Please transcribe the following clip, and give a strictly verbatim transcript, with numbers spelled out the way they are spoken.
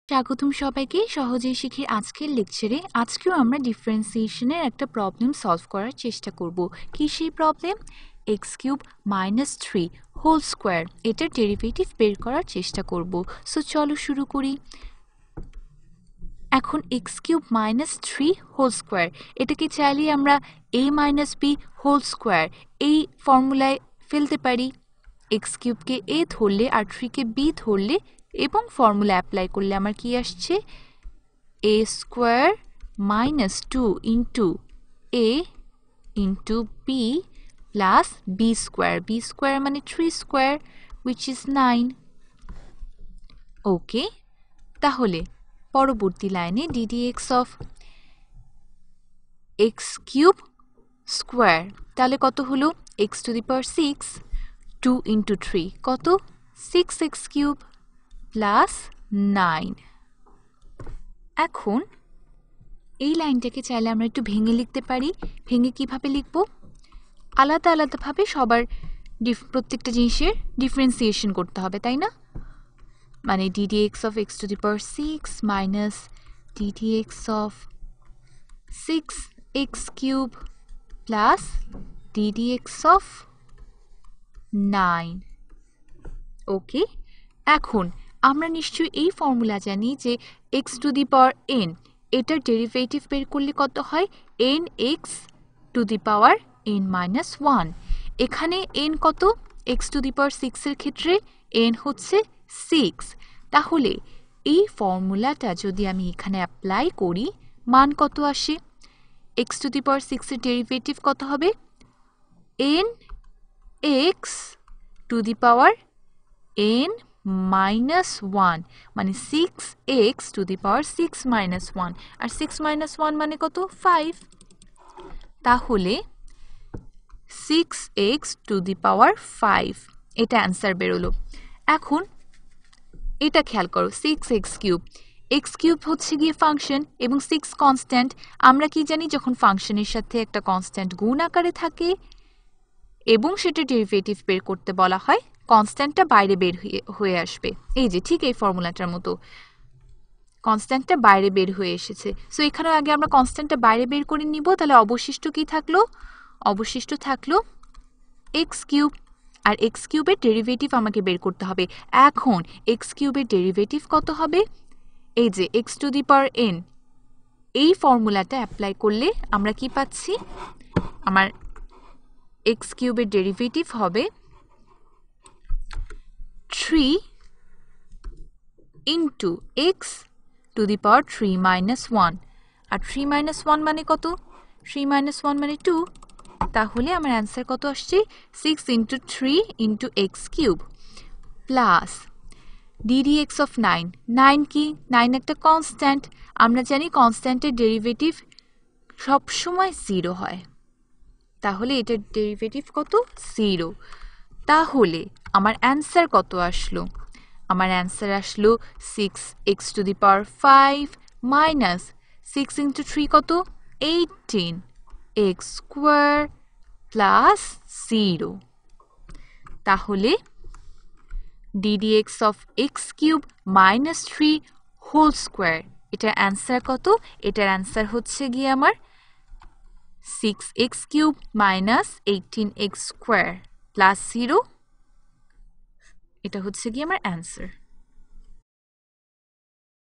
স্বাগতম সবাইকে সহজেই শিখির আজকের লেকচারে। আজকেও আমরা ডিফারেন্সিয়েশনের একটা প্রবলেম সলভ করার চেষ্টা করব। কি সেই problem? X cube minus three whole square, এটার ডেরিভেটিভ বের করার চেষ্টা করব। সো চলো শুরু করি। এখন x cube minus three whole square, এটাকে চাইলে আমরা a minus b whole square এই ফর্মুলায় ফেলতে পারি। এক্স কিউবকে এ ধরলে আর থ্রিকে বি ধরলে এবং ফর্মুলা অ্যাপ্লাই করলে আমার কি আসছে? A square minus two into a into b plus b square. B square মানে three square, which is nine. Okay, তাহলে পরবর্তী লাইনে d d x of x cube square, তাহলে কত হলো? X to the power six, two into three কত? Six x cube plus nine. এখন এই লাইনটাকে চাইলে আমরা একটু ভেঙে লিখতে পারি। ভেঙে কিভাবে লিখব? আলাদা আলাদাভাবে সবার প্রত্যেকটা জিনিসের ডিফারেন্সিয়েশন করতে হবে, তাই না? মানে d d x of x to the power six minus d d x of six x cube plus d d x of nine. Okay, এখন আমরা নিশ্চয়ই এই ফর্মুলা জানি যে x to the power n, এটার ডেরিভেটিভ বের করলে কত হয়? N x to the power n minus one. এখানে এন কত? এক্স টু দি পাওয়ার সিক্সের ক্ষেত্রে এন হচ্ছে সিক্স। তাহলে এই ফর্মুলাটা যদি আমি এখানে অ্যাপ্লাই করি, মান কত আসে? এক্স টু দি পাওয়ার সিক্সের ডেরিভেটিভ কত হবে? N x to the power n minus one, মানে six x to the power six minus one. আর সিক্স মাইনাস ওয়ান মানে কত? ফাইভ। তাহলে six x to the power five, এটা answer বেরোলো। এখন এটা খেয়াল করো, six x cube, x cube হচ্ছে গিয়ে ফাংশন এবং সিক্স কনস্ট্যান্ট। আমরা কি জানি? যখন ফাংশনের সাথে একটা কনস্ট্যান্ট গুণ আকারে থাকে এবং সেটা ডেরিভেটিভ বের করতে বলা হয়, কনস্ট্যান্টটা বাইরে বের হয়ে আসবে। এই যে ঠিক এই ফর্মুলাটার মতো কনস্ট্যান্টটা বাইরে বের হয়ে এসেছে। সো এখানেও আগে আমরা কনস্ট্যান্টটা বাইরে বের করে নিব। তাহলে অবশিষ্ট কি থাকলো? অবশিষ্ট থাকলো এক্স কিউব। আর এক্স কিউবের ডেরিভেটিভ আমাকে বের করতে হবে। এখন এক্স কিউবের ডেরিভেটিভ কত হবে? এই যে x to the power n, এই ফর্মুলাটা অ্যাপ্লাই করলে আমরা কি পাচ্ছি? আমার এক্স কিউবের ডেরিভেটিভ হবে three into x to the power three minus one. আর থ্রি মাইনাস ওয়ান মানে কত? থ্রি মাইনাস ওয়ান মানে টু। তাহলে আমার অ্যান্সার কত আসছে? Six into three into x cube plus d d x of nine. Nine কি? নাইন একটা কনস্ট্যান্ট। আমরা জানি কনস্ট্যান্টের ডেরিভেটিভ সবসময় জিরো হয়। তাহলে এটার ডেরিভেটিভ কত? জিরো। তাহলে আমার অ্যান্সার কত আসলো? আমার অ্যান্সার আসলো six x to the power five minus six into three কত? Eighteen x square plus zero. তাহলে d d x of x cube minus three whole square, এটার অ্যান্সার কত? এটার অ্যান্সার হচ্ছে গিয়ে আমার six x cube minus eighteen x square plus zero. এটা হচ্ছে গিয়ে আমার অ্যান্সার।